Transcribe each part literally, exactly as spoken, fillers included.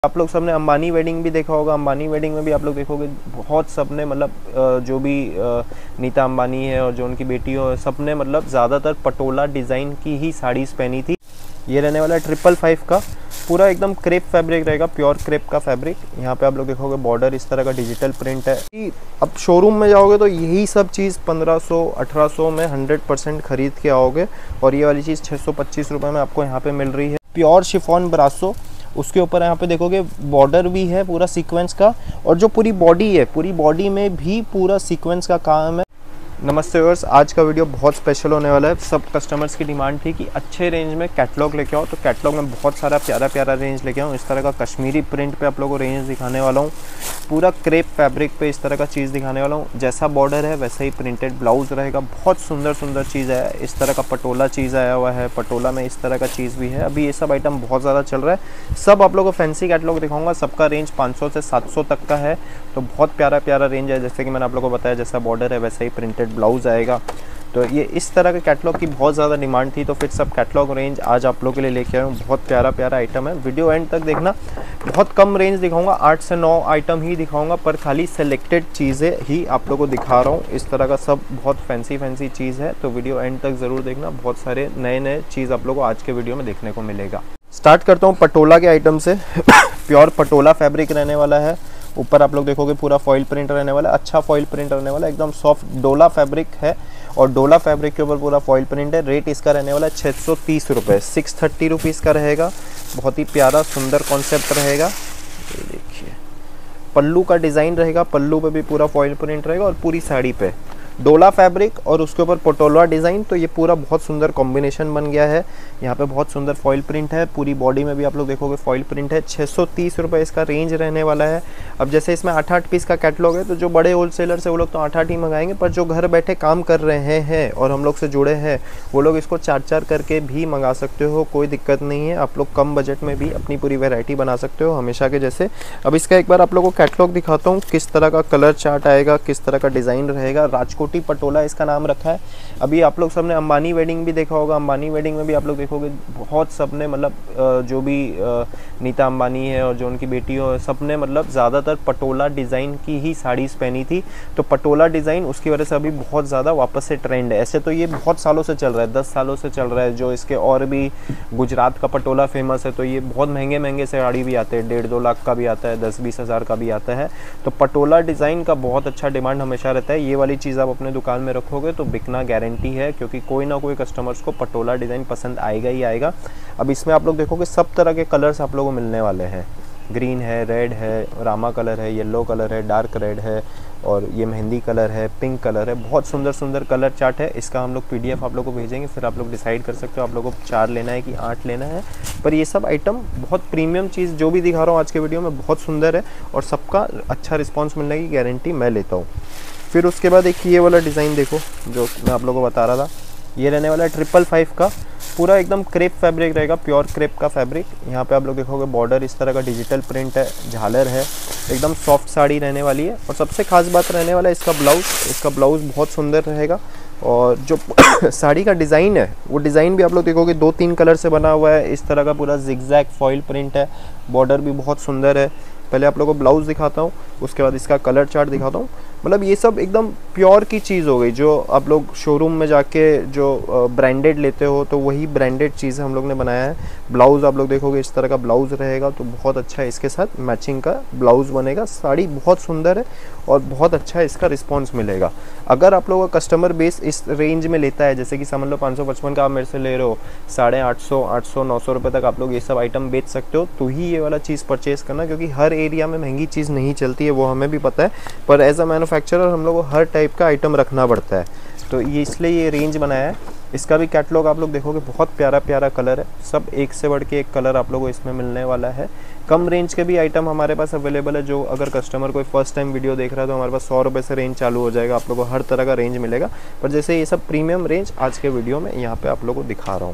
आप लोग सबने अंबानी वेडिंग भी देखा होगा। अंबानी वेडिंग में भी आप लोग देखोगे बहुत सबने मतलब जो भी नीता अंबानी है और जो उनकी बेटी हो सबने मतलब ज़्यादातर पटोला डिज़ाइन की ही साड़ीज़ पहनी थी। ये रहने वाला है ट्रिपल फाइव का, पूरा एकदम क्रेप फैब्रिक रहेगा, प्योर क्रेप का फैब्रिक। यहाँ पे आप लोग देखोगे बॉर्डर इस तरह का डिजिटल प्रिंट है। अब शोरूम में जाओगे तो यही सब चीज़ पंद्रह सौ अठारह सौ में हंड्रेड परसेंट खरीद के आओगे और ये वाली चीज़ छः सौ पच्चीस रुपये में आपको यहाँ पे मिल रही है। प्योर शिफॉन ब्रासो, उसके ऊपर यहाँ पे देखोगे बॉर्डर भी है पूरा सीक्वेंस का, और जो पूरी बॉडी है पूरी बॉडी में भी पूरा सीक्वेंस का काम है। नमस्ते व्यूअर्स, आज का वीडियो बहुत स्पेशल होने वाला है। सब कस्टमर्स की डिमांड थी कि अच्छे रेंज में कैटलॉग लेके आओ, तो कैटलॉग में बहुत सारा प्यारा प्यारा रेंज लेके आओ। इस तरह का कश्मीरी प्रिंट पे आप लोगों को रेंज दिखाने वाला हूँ, पूरा क्रेप फैब्रिक पे इस तरह का चीज़ दिखाने वाला हूँ। जैसा बॉर्डर है वैसा ही प्रिंटेड ब्लाउज रहेगा। बहुत सुंदर सुंदर चीज़ है। इस तरह का पटोला चीज़ आया हुआ है, पटोला में इस तरह का चीज़ भी है। अभी ये सब आइटम बहुत ज़्यादा चल रहा है। सब आप लोगों को फैंसी कैटलॉग दिखाऊंगा, सबका रेंज पाँच सौ से सात सौ तक का है, तो बहुत प्यारा प्यारा रेंज है। जैसे कि मैंने आप लोगों को बताया, जैसा बॉर्डर है वैसा ही प्रिंटेड ब्लाउज आएगा। तो ये इस तरह के कैटलॉग की बहुत ज़्यादा डिमांड थी, तो फिर सब कैटलॉग रेंज आज आप लोगों के लिए लेके आया हूँ। बहुत प्यारा प्यारा आइटम है। वीडियो एंड तक देखना। बहुत कम रेंज दिखाऊंगा, आठ से नौ आइटम ही दिखाऊंगा, पर खाली सेलेक्टेड चीज़ें ही आप लोगों को दिखा रहा हूँ। इस तरह का सब बहुत फैंसी फैंसी चीज़ है, तो वीडियो एंड तक ज़रूर देखना। बहुत सारे नए नए चीज़ आप लोगों को आज के वीडियो में देखने को मिलेगा। स्टार्ट करता हूँ पटोला के आइटम से। प्योर पटोला फैब्रिक रहने वाला है। ऊपर आप लोग देखोगे पूरा फॉइल प्रिंट रहने वाला है, अच्छा फॉइल प्रिंट रहने वाला है, एकदम सॉफ्ट डोला फैब्रिक है और डोला फैब्रिक के ऊपर पूरा फॉइल प्रिंट है। रेट इसका रहने वाला है छः सौ तीस रुपये, सिक्स थर्टी रुपीज़ का रहेगा। बहुत ही प्यारा सुंदर कॉन्सेप्ट रहेगा। ये देखिए पल्लू का डिज़ाइन रहेगा, पल्लू पे भी पूरा फॉइल प्रिंट रहेगा और पूरी साड़ी पे डोला फैब्रिक और उसके ऊपर पटोला डिज़ाइन। तो ये पूरा बहुत सुंदर कॉम्बिनेशन बन गया है। यहाँ पे बहुत सुंदर फॉइल प्रिंट है, पूरी बॉडी में भी आप लोग देखोगे फॉइल प्रिंट है। छः सौ तीस रुपये इसका रेंज रहने वाला है। अब जैसे इसमें आठ आठ पीस का कैटलॉग है, तो जो बड़े होलसेलर्स है वो लोग तो आठ आठ ही मंगाएंगे, पर जो घर बैठे काम कर रहे हैं और हम लोग से जुड़े हैं वो लोग इसको चार चार करके भी मंगा सकते हो, कोई दिक्कत नहीं है। आप लोग कम बजट में भी अपनी पूरी वेराइटी बना सकते हो हमेशा के जैसे। अब इसका एक बार आप लोगों को कैटलॉग दिखाता हूँ, किस तरह का कलर चार्ट आएगा, किस तरह का डिज़ाइन रहेगा। राजकोटी पटोला इसका नाम रखा है। अभी आप लोग सबने अंबानी वेडिंग भी देखा होगा। अंबानी वेडिंग में भी आप लोग देखोगे बहुत सबने मतलब जो भी नीता अंबानी है और जो उनकी बेटी हो सबने मतलब ज़्यादातर पटोला डिज़ाइन की ही साड़ीज़ पहनी थी। तो पटोला डिज़ाइन उसकी वजह से अभी बहुत ज़्यादा वापस से ट्रेंड है। ऐसे तो ये बहुत सालों से चल रहा है, दस सालों से चल रहा है। जो इसके और भी गुजरात का पटोला फेमस है, तो ये बहुत महंगे महंगे साड़ी भी आते हैं, डेढ़ दो लाख का भी आता है, दस बीस हज़ार का भी आता है। तो पटोला डिज़ाइन का बहुत अच्छा डिमांड हमेशा रहता है। ये वाली चीज़ आप अपने दुकान में रखोगे तो बिकना गारंटी है, क्योंकि कोई ना कोई कस्टमर्स को पटोला डिज़ाइन पसंद आएगा ही आएगा। अब इसमें आप लोग देखोगे सब तरह के कलर्स आप लोगों को मिलने वाले हैं। ग्रीन है, रेड है, रामा कलर है, येलो कलर है, डार्क रेड है और ये मेहंदी कलर है, पिंक कलर है। बहुत सुंदर सुंदर कलर चार्ट है। इसका हम लोग पीडीएफ आप लोग को भेजेंगे, फिर आप लोग डिसाइड कर सकते हो आप लोगों को चार लेना है कि आठ लेना है। पर ये सब आइटम बहुत प्रीमियम चीज़ जो भी दिखा रहा हूँ आज के वीडियो में बहुत सुंदर है और सबका अच्छा रिस्पॉन्स मिलने की गारंटी मैं लेता हूँ। फिर उसके बाद एक ये वाला डिज़ाइन देखो जो मैं आप लोगों को बता रहा था। ये रहने वाला है ट्रिपल फाइव का, पूरा एकदम क्रेप फैब्रिक रहेगा, प्योर क्रेप का फैब्रिक। यहाँ पे आप लोग देखोगे बॉर्डर इस तरह का डिजिटल प्रिंट है, झालर है, एकदम सॉफ्ट साड़ी रहने वाली है। और सबसे खास बात रहने वाला है इसका ब्लाउज़। इसका ब्लाउज़ बहुत सुंदर रहेगा और जो साड़ी का डिज़ाइन है वो डिज़ाइन भी आप लोग देखोगे दो तीन कलर से बना हुआ है। इस तरह का पूरा जिगजैग फॉइल प्रिंट है, बॉर्डर भी बहुत सुंदर है। पहले आप लोगों को ब्लाउज़ दिखाता हूँ, उसके बाद इसका कलर चार्ट दिखाता हूँ। मतलब ये सब एकदम प्योर की चीज़ हो गई। जो आप लोग शोरूम में जाके जो ब्रांडेड लेते हो तो वही ब्रांडेड चीज़ हम लोग ने बनाया है। ब्लाउज़ आप लोग देखोगे इस तरह का ब्लाउज़ रहेगा, तो बहुत अच्छा है। इसके साथ मैचिंग का ब्लाउज़ बनेगा। साड़ी बहुत सुंदर है और बहुत अच्छा इसका रिस्पॉन्स मिलेगा। अगर आप लोगों का कस्टमर बेस इस रेंज में लेता है, जैसे कि समझ लो पाँच सौ पचपन का आप मेरे से ले रहे हो, साढ़े आठ सौ आठ सौ नौ सौ रुपये तक आप लोग ये सब आइटम बेच सकते हो, तो ही ये वाला चीज़ परचेज़ करना। क्योंकि हर एरिया में महंगी चीज़ नहीं चलती है, वो हमें भी पता है, पर एज अ मैन्युफैक्चरर हम लोग को हर टाइप का आइटम रखना पड़ता है। तो ये इसलिए ये रेंज बनाया है। इसका भी कैटलॉग आप लोग देखोगे बहुत प्यारा प्यारा कलर है, सब एक से बढ़ के एक कलर आप लोगों को इसमें मिलने वाला है। कम रेंज के भी आइटम हमारे पास अवेलेबल है। जो अगर कस्टमर कोई फर्स्ट टाइम वीडियो देख रहा है तो हमारे पास सौ रुपये से रेंज चालू हो जाएगा। आप लोगों को हर तरह का रेंज मिलेगा, पर जैसे ये सब प्रीमियम रेंज आज के वीडियो में यहाँ पे आप लोगों को दिखा रहा हूँ।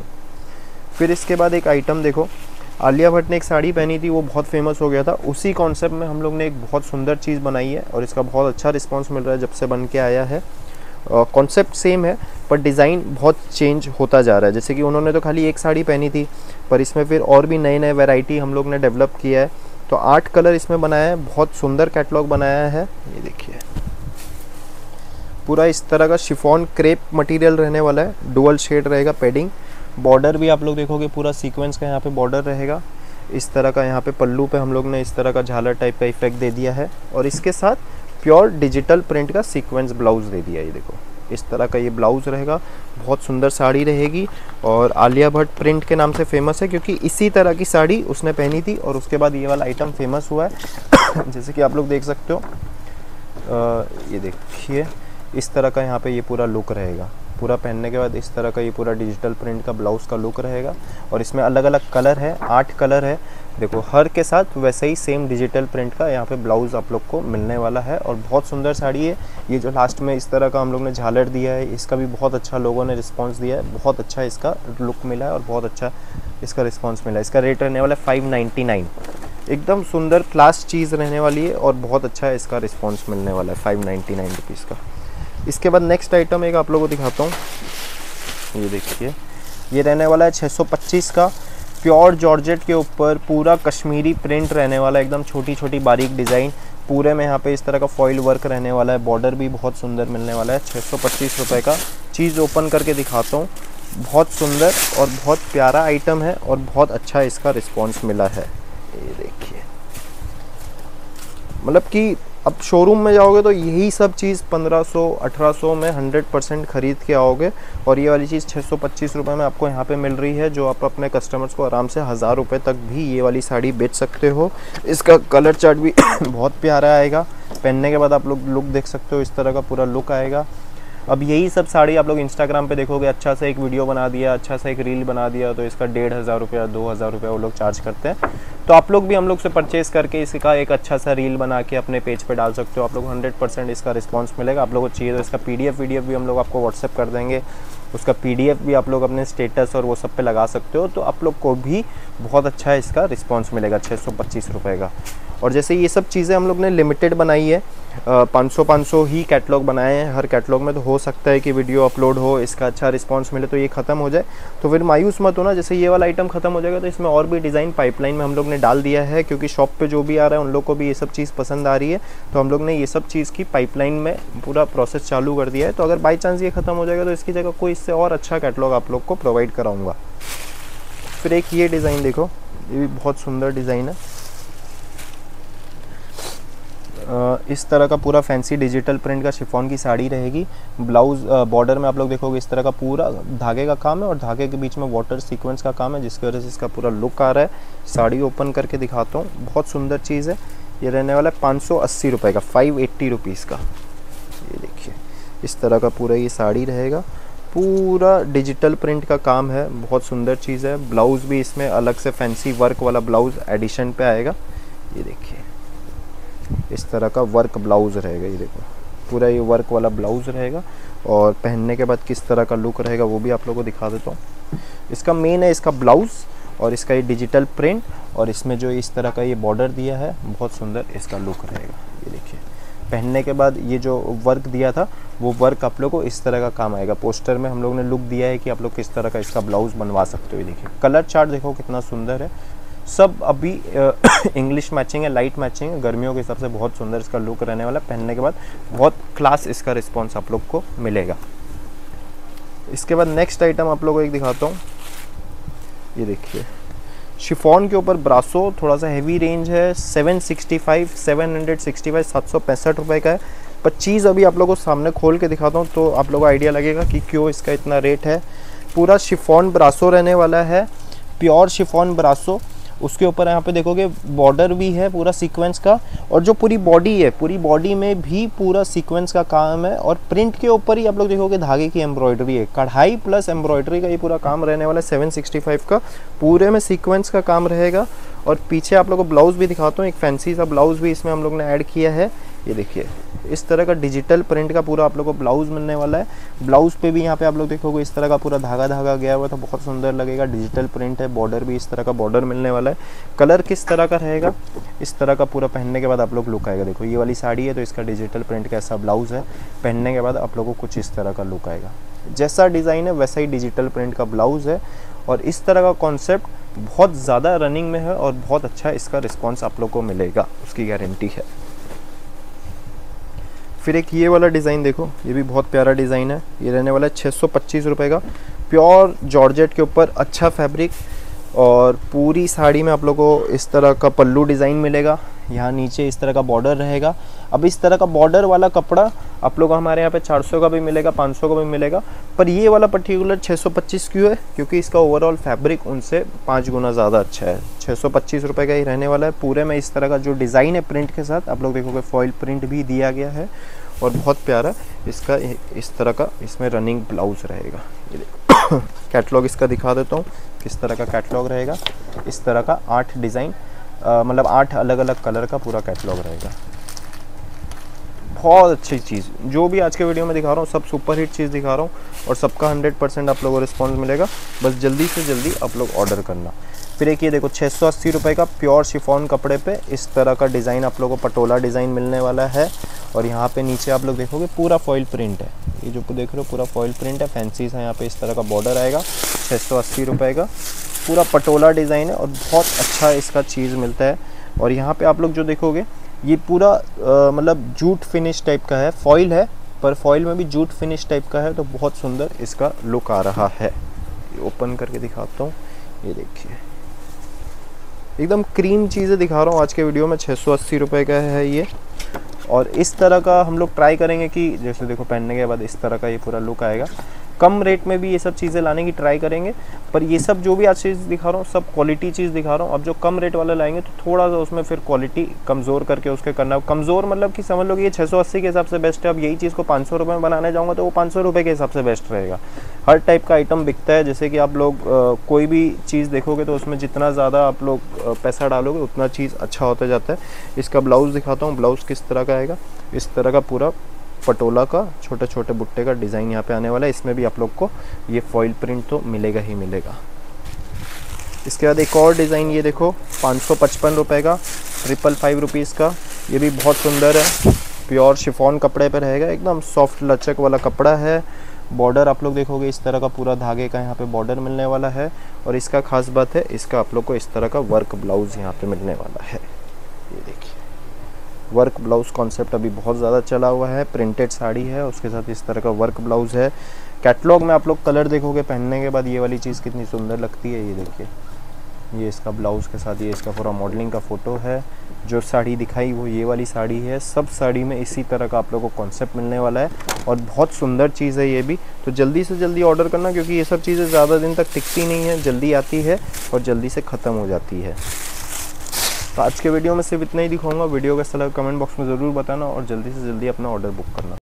फिर इसके बाद एक आइटम देखो, आलिया भट्ट ने एक साड़ी पहनी थी, वो बहुत फेमस हो गया था। उसी कॉन्सेप्ट में हम लोग ने एक बहुत सुंदर चीज़ बनाई है और इसका बहुत अच्छा रिस्पॉन्स मिल रहा है जब से बन के आया है। कॉन्सेप्ट सेम है पर डिज़ाइन बहुत चेंज होता जा रहा है। जैसे कि उन्होंने तो खाली एक साड़ी पहनी थी, पर इसमें फिर और भी नए नए वैरायटी हम लोग ने डेवलप किया है। तो आठ कलर इसमें बनाया है, बहुत सुंदर कैटलॉग बनाया है। ये देखिए पूरा इस तरह का शिफॉन क्रेप मटेरियल रहने वाला है, डुअल शेड रहेगा पैडिंग। बॉर्डर भी आप लोग देखोगे पूरा सीक्वेंस का यहाँ पे बॉर्डर रहेगा। इस तरह का यहाँ पे पल्लू पे हम लोग ने इस तरह का झालर टाइप का इफेक्ट दे दिया है और इसके साथ प्योर डिजिटल प्रिंट का सीक्वेंस ब्लाउज दे दिया है। ये देखो इस तरह का ये ब्लाउज रहेगा, बहुत सुंदर साड़ी रहेगी और आलिया भट्ट प्रिंट के नाम से फेमस है क्योंकि इसी तरह की साड़ी उसने पहनी थी और उसके बाद ये वाला आइटम फेमस हुआ है। जैसे कि आप लोग देख सकते हो, आ, ये देखिए इस तरह का यहाँ पे ये पूरा लुक रहेगा। पूरा पहनने के बाद इस तरह का ये पूरा डिजिटल प्रिंट का ब्लाउज़ का लुक रहेगा और इसमें अलग अलग कलर है, आठ कलर है। देखो हर के साथ वैसे ही सेम डिजिटल प्रिंट का यहाँ पे ब्लाउज़ आप लोग को मिलने वाला है और बहुत सुंदर साड़ी है। ये जो लास्ट में इस तरह का हम लोग ने झालर दिया है, इसका भी बहुत अच्छा लोगों ने रिस्पॉन्स दिया है, बहुत अच्छा इसका लुक मिला है और बहुत अच्छा इसका रिस्पॉन्स मिला है। इसका रेट रहने वाला है फाइव नाइन्टी नाइन, एकदम सुंदर क्लास चीज़ रहने वाली है और बहुत अच्छा इसका रिस्पॉन्स मिलने वाला है फाइव नाइन्टी नाइन रुपीज़ का। इसके बाद नेक्स्ट आइटम एक आप लोगों को दिखाता हूँ। ये देखिए ये रहने वाला है छः सौ पच्चीस का, प्योर जॉर्जेट के ऊपर पूरा कश्मीरी प्रिंट रहने वाला है, एकदम छोटी छोटी बारीक डिज़ाइन पूरे में यहाँ पे इस तरह का फॉइल वर्क रहने वाला है। बॉर्डर भी बहुत सुंदर मिलने वाला है। छः सौ पच्चीस रुपये का चीज़ ओपन करके दिखाता हूँ। बहुत सुंदर और बहुत प्यारा आइटम है और बहुत अच्छा इसका रिस्पॉन्स मिला है। ये देखिए मतलब कि अब शोरूम में जाओगे तो यही सब चीज़ पंद्रह सौ अठारह सौ में हंड्रेड परसेंट ख़रीद के आओगे और ये वाली चीज़ छः सौ पच्चीस रुपये में आपको यहाँ पे मिल रही है, जो आप अपने कस्टमर्स को आराम से हज़ार रुपये तक भी ये वाली साड़ी बेच सकते हो। इसका कलर चार्ट भी बहुत प्यारा आएगा, पहनने के बाद आप लोग लुक देख सकते हो, इस तरह का पूरा लुक आएगा। अब यही सब साड़ी आप लोग इंस्टाग्राम पे देखोगे, अच्छा सा एक वीडियो बना दिया, अच्छा सा एक रील बना दिया तो इसका डेढ़ हज़ार रुपया दो हज़ार रुपया वो लोग चार्ज करते हैं। तो आप लोग भी हम लोग से परचेज़ करके इसका एक अच्छा सा रील बना के अपने पेज पे डाल सकते हो। आप लोग हंड्रेड परसेंट इसका रिस्पांस मिलेगा। आप लोगों को चाहिए तो इसका पीडीएफ वीडीएफ भी हम लोग आपको व्हाट्सएप कर देंगे, उसका पीडीएफ भी आप लोग अपने स्टेटस और वो सब पे लगा सकते हो। तो आप लोग को भी बहुत अच्छा इसका रिस्पांस मिलेगा छः सौ पच्चीस रुपये का। और जैसे ये सब चीज़ें हम लोग ने लिमिटेड बनाई है, पाँच सौ पाँच सौ ही कैटलॉग बनाए हैं हर कैटलॉग में, तो हो सकता है कि वीडियो अपलोड हो, इसका अच्छा रिस्पांस मिले तो ये ख़त्म हो जाए, तो फिर मायूस मत होना। जैसे ये वाला आइटम ख़त्म हो जाएगा तो इसमें और भी डिज़ाइन पाइपलाइन में हम लोग ने डाल दिया है, क्योंकि शॉप पे जो भी आ रहा है उन लोग को भी ये सब चीज़ पसंद आ रही है, तो हम लोग ने ये सब चीज़ की पाइपलाइन में पूरा प्रोसेस चालू कर दिया है। तो अगर बाई चांस ये ख़त्म हो जाएगा तो इसकी जगह कोई इससे और अच्छा कैटलॉग आप लोग को प्रोवाइड कराऊँगा। फिर एक ये डिज़ाइन देखो, ये भी बहुत सुंदर डिज़ाइन है। इस तरह का पूरा फैंसी डिजिटल प्रिंट का शिफॉन की साड़ी रहेगी। ब्लाउज बॉर्डर में आप लोग देखोगे इस तरह का पूरा धागे का काम है और धागे के बीच में वाटर सीक्वेंस का काम है, जिसकी वजह से इसका पूरा लुक आ रहा है। साड़ी ओपन करके दिखाता हूँ, बहुत सुंदर चीज़ है। ये रहने वाला है पाँच सौ अस्सी रुपये का, फाइव एट्टी रुपीज़ का। ये देखिए इस तरह का पूरा ये साड़ी रहेगा, पूरा डिजिटल प्रिंट का काम है, बहुत सुंदर चीज़ है। ब्लाउज़ भी इसमें अलग से फैंसी वर्क वाला ब्लाउज़ एडिशन पे आएगा। ये देखिए इस तरह का वर्क ब्लाउज़ रहेगा, ये देखो पूरा ये वर्क वाला ब्लाउज़ रहेगा। और पहनने के बाद किस तरह का लुक रहेगा वो भी आप लोगों को दिखा देता हूँ। इसका मेन है इसका ब्लाउज़ और इसका ये डिजिटल प्रिंट, और इसमें जो इस तरह का ये बॉर्डर दिया है, बहुत सुंदर इसका लुक रहेगा। ये देखिए पहनने के बाद ये जो वर्क दिया था वो वर्क आप लोग को इस तरह का काम आएगा। पोस्टर में हम लोग ने लुक दिया है कि आप लोग किस तरह का इसका ब्लाउज़ बनवा सकते हो। ये देखिए कलर चार्ट देखो कितना सुंदर है, सब अभी इंग्लिश मैचिंग है, लाइट मैचिंग है, गर्मियों के हिसाब से बहुत सुंदर इसका लुक रहने वाला है। पहनने के बाद बहुत क्लास इसका रिस्पांस आप लोग को मिलेगा। इसके बाद नेक्स्ट आइटम आप लोगों को एक दिखाता हूँ। ये देखिए शिफॉन के ऊपर ब्रासो, थोड़ा सा हैवी रेंज है, seven sixty five seven hundred sixty five सात सौ पैंसठ रुपये का है। पर चीज़ अभी आप लोगों को सामने खोल के दिखाता हूँ तो आप लोगों को आइडिया लगेगा कि क्यों इसका इतना रेट है। पूरा शिफॉन ब्रासो रहने वाला है, प्योर शिफॉन ब्रासो। उसके ऊपर यहाँ पे देखोगे बॉर्डर भी है पूरा सीक्वेंस का, और जो पूरी बॉडी है पूरी बॉडी में भी पूरा सीक्वेंस का काम है। और प्रिंट के ऊपर ही आप लोग देखोगे धागे की एम्ब्रॉयडरी है, कढ़ाई प्लस एम्ब्रॉयडरी का ये पूरा काम रहने वाला है। सेवन सिक्सटी फाइव का पूरे में सीक्वेंस का काम रहेगा। और पीछे आप लोग को ब्लाउज़ भी दिखाता हूँ, एक फैंसी सा ब्लाउज़ भी इसमें हम लोग ने ऐड किया है। ये देखिए इस तरह का डिजिटल प्रिंट का पूरा आप लोग को ब्लाउज़ मिलने वाला है। ब्लाउज़ पे भी यहाँ पे आप लोग देखोगे इस तरह का पूरा धागा धागा गया हुआ, तो बहुत सुंदर लगेगा। डिजिटल प्रिंट है, बॉर्डर भी इस तरह का बॉर्डर मिलने वाला है। कलर किस तरह का रहेगा, इस तरह का पूरा पहनने के बाद आप लोग लुक आएगा। देखो ये वाली साड़ी है तो इसका डिजिटल प्रिंट का ऐसा ब्लाउज़ है, पहनने के बाद आप लोगों को कुछ इस तरह का लुक आएगा। जैसा डिज़ाइन है वैसा ही डिजिटल प्रिंट का ब्लाउज़ है। और इस तरह का कॉन्सेप्ट बहुत ज़्यादा रनिंग में है और बहुत अच्छा इसका रिस्पॉन्स आप लोग को मिलेगा, उसकी गारंटी है। फिर एक ये वाला डिज़ाइन देखो, ये भी बहुत प्यारा डिज़ाइन है। ये रहने वाला है छः सौ पच्चीस रुपये का, प्योर जॉर्जेट के ऊपर अच्छा फैब्रिक, और पूरी साड़ी में आप लोगों को इस तरह का पल्लू डिज़ाइन मिलेगा। यहाँ नीचे इस तरह का बॉर्डर रहेगा। अब इस तरह का बॉर्डर वाला कपड़ा आप लोग को हमारे यहाँ पे चार सौ का भी मिलेगा, पाँच सौ का भी मिलेगा, पर ये वाला पर्टिकुलर छः सौ पच्चीस क्यों है? क्योंकि इसका ओवरऑल फैब्रिक उनसे पाँच गुना ज़्यादा अच्छा है। छः सौ पच्चीस रुपये का ही रहने वाला है। पूरे में इस तरह का जो डिज़ाइन है प्रिंट के साथ, आप लोग देखोगे फॉइल प्रिंट भी दिया गया है और बहुत प्यारा इसका इस तरह का इसमें रनिंग ब्लाउज रहेगा। ये देखो कैटलॉग इसका दिखा देता हूँ किस तरह का कैटलॉग रहेगा। इस तरह का आठ डिज़ाइन, मतलब आठ अलग अलग कलर का पूरा कैटलॉग रहेगा। बहुत अच्छी चीज़, जो भी आज के वीडियो में दिखा रहा हूँ सब सुपर हिट चीज़ दिखा रहा हूँ और सबका हंड्रेड परसेंट आप लोगों को रिस्पॉन्स मिलेगा। बस जल्दी से जल्दी आप लोग ऑर्डर करना। फिर एक ये देखो छः सौ अस्सी रुपये का प्योर शिफॉन कपड़े पे इस तरह का डिज़ाइन आप लोगों को पटोला डिज़ाइन मिलने वाला है। और यहाँ पे नीचे आप लोग देखोगे पूरा फॉइल प्रिंट है। ये जो देख रहे हो पूरा फॉइल प्रिंट है, फैंसी सा यहाँ पे इस तरह का बॉर्डर आएगा। छः सौ अस्सी रुपये का पूरा पटोला डिज़ाइन है और बहुत अच्छा इसका चीज़ मिलता है। और यहाँ पे आप लोग जो देखोगे ये पूरा मतलब जूट फिनिश टाइप का है, फॉइल है पर फॉइल में भी जूट फिनिश टाइप का है, तो बहुत सुंदर इसका लुक आ रहा है। ये ओपन करके दिखाता हूँ, ये देखिए एकदम क्रीम चीज़ें दिखा रहा हूँ आज के वीडियो में। छः सौ अस्सी रुपये का है ये। और इस तरह का हम लोग ट्राई करेंगे कि जैसे देखो पहनने के बाद इस तरह का ये पूरा लुक आएगा। कम रेट में भी ये सब चीज़ें लाने की ट्राई करेंगे, पर ये सब जो भी आज चीज़ दिखा रहा हूँ सब क्वालिटी चीज़ दिखा रहा हूँ। अब जो कम रेट वाला लाएंगे तो थोड़ा सा उसमें फिर क्वालिटी कमज़ोर करके उसके करना। कमज़ोर मतलब कि समझ लो कि ये छः सौ अस्सी के हिसाब से बेस्ट है। अब यही चीज़ को पाँच सौ रुपये में बनाने जाऊँगा तो वो पाँच सौ रुपये के हिसाब से बेस्ट रहेगा। हर टाइप का आइटम बिकता है, जैसे कि आप लोग आ, कोई भी चीज़ देखोगे तो उसमें जितना ज़्यादा आप लोग आ, पैसा डालोगे उतना चीज़ अच्छा होता जाता है। इसका ब्लाउज़ दिखाता हूँ, ब्लाउज़ किस तरह का आएगा। इस तरह का पूरा पटोला का छोटे छोटे बुट्टे का डिज़ाइन यहाँ पे आने वाला है। इसमें भी आप लोग को ये फॉइल प्रिंट तो मिलेगा ही मिलेगा। इसके बाद एक और डिज़ाइन ये देखो पाँच सौ पचपन रुपये का, ट्रिपल फाइव रुपीज़ का। ये भी बहुत सुंदर है, प्योर शिफॉन कपड़े पे रहेगा, एकदम सॉफ्ट लचक वाला कपड़ा है। बॉर्डर आप लोग देखोगे इस तरह का पूरा धागे का यहाँ पे बॉर्डर मिलने वाला है। और इसका खास बात है इसका आप लोग को इस तरह का वर्क ब्लाउज़ यहाँ पे मिलने वाला है। ये देखिए वर्क ब्लाउज़ कॉन्सेप्ट अभी बहुत ज़्यादा चला हुआ है। प्रिंटेड साड़ी है, उसके साथ इस तरह का वर्क ब्लाउज़ है। कैटलॉग में आप लोग कलर देखोगे पहनने के बाद ये वाली चीज़ कितनी सुंदर लगती है। ये देखिए ये इसका ब्लाउज़ के साथ ये इसका पूरा मॉडलिंग का फ़ोटो है। जो साड़ी दिखाई वो ये वाली साड़ी है। सब साड़ी में इसी तरह का आप लोगों को कॉन्सेप्ट मिलने वाला है और बहुत सुंदर चीज़ है ये भी। तो जल्दी से जल्दी ऑर्डर करना, क्योंकि ये सब चीज़ें ज़्यादा दिन तक टिकती नहीं है, जल्दी आती है और जल्दी से ख़त्म हो जाती है। तो आज के वीडियो में सिर्फ इतना ही दिखाऊंगा। वीडियो का सलाह कमेंट बॉक्स में ज़रूर बताना और जल्दी से जल्दी अपना ऑर्डर बुक करना।